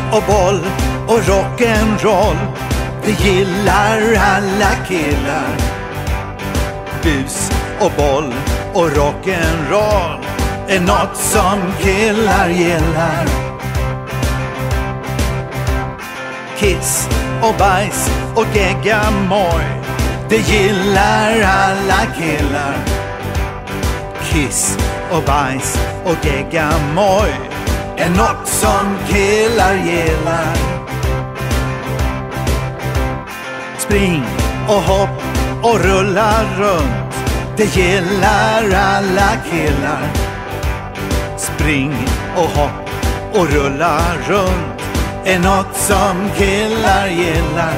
och boll och rock'n'roll, det gillar alla killar. Bus och boll och rock'n'roll är något som killar gillar. Kiss och bajs och geggamoj, det gillar alla killar. Kiss och bajs och geggamoj är något som killar gillar. Spring och hopp och rulla runt, det gillar alla killar. Spring och hopp och rulla runt är något som killar gillar.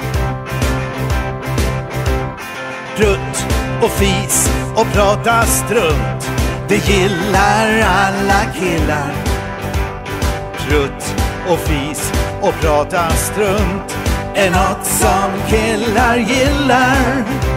Prutt och fis och prata strunt, det gillar alla killar. Prutt och fis och prata strunt är något som killar gillar.